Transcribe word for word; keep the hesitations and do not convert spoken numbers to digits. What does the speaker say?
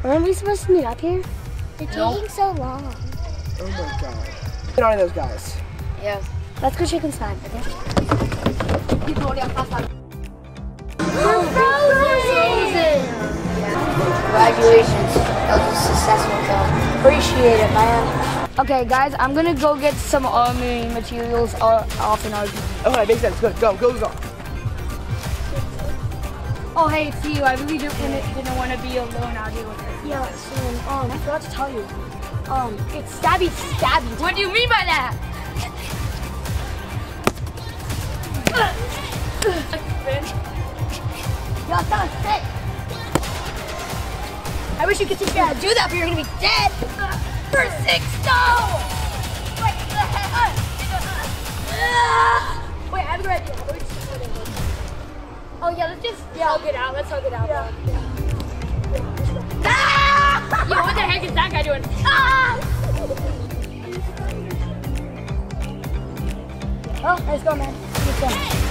Aren't we supposed to meet up here? It's nope. taking so long. Oh my god. Get on those guys. Yeah. Let's go check inside, okay? We're frozen! Congratulations. That was a successful kill. Appreciate it, man. Okay, guys, I'm gonna go get some army materials off in our. Okay, makes sense. Good. Go. Goes on. Oh, hey, it's you. I really didn't, didn't want to be alone out here with her. Yeah, so, um, I forgot to tell you. Um, it's stabby stabby. What do you mean by that? Yo, that was sick. I wish you could teach me how to do that, but you're gonna be dead. For six stone! Wait, Wait, I have a good idea. Oh yeah, let's just yeah. hug it out. Let's hug it out. Yeah. Ah! Yo, what the heck is that guy doing? Ah! Oh, let's go, man. Let's go.